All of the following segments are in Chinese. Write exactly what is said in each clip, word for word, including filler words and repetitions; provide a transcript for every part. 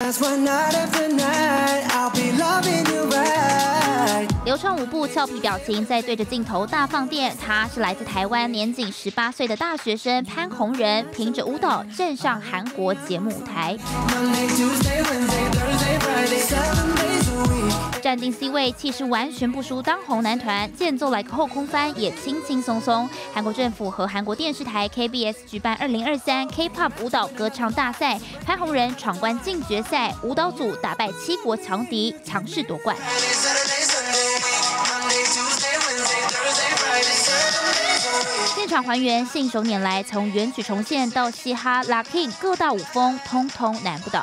流畅舞步、俏皮表情，在对着镜头大放电。他是来自台湾，年仅十八岁的大学生潘宏仁，凭着舞蹈站上韩国节目舞台。站定 C 位，气势完全不输当红男团，间奏来个后空翻也轻轻松松。韩国政府和韩国电视台 K B S 举办二零二三 K-pop 舞蹈歌唱大赛，潘宏仁闯关进决赛，舞蹈组打败七国强敌，强势夺冠。现场还原信手拈来，从原曲重现到嘻哈、locking 各大舞风，通通难不倒。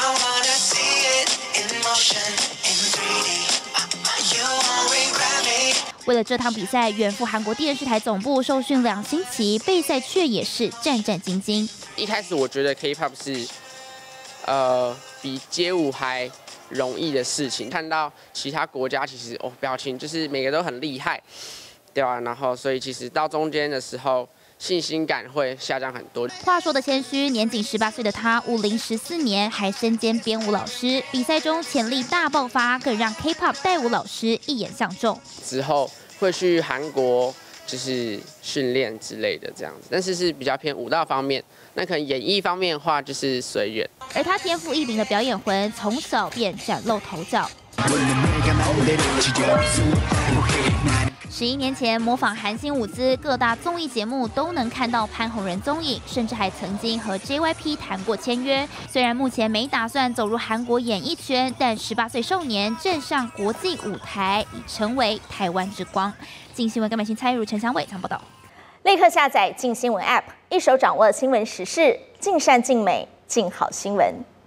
为了这趟比赛，远赴韩国电视台总部受训两星期，备赛却也是战战兢兢。 一开始我觉得 K-pop 是，呃，比街舞还容易的事情。看到其他国家其实哦，表情就是每个都很厉害，对吧？然后所以其实到中间的时候，信心感会下降很多。 话说的谦虚，年仅十八岁的他，舞龄十四年，还身兼编舞老师。比赛中潜力大爆发，更让 K-pop 带舞老师一眼相中。 之后会去韩国就是训练之类的这样子，但是是比较偏舞蹈方面。那可能演艺方面的话，就是随缘。 而他天赋异禀的表演魂，从小便崭露头角。十一年前，模仿韩星舞姿，各大综艺节目都能看到潘宏仁踪影，甚至还曾经和 J Y P 谈过签约。虽然目前没打算走入韩国演艺圈，但十八岁少年站上国际舞台，已成为台湾之光。镜新闻根本性参与陈祥伟报道。 立刻下载镜新闻 App， 一手掌握新闻时事，尽善尽美，尽好新闻。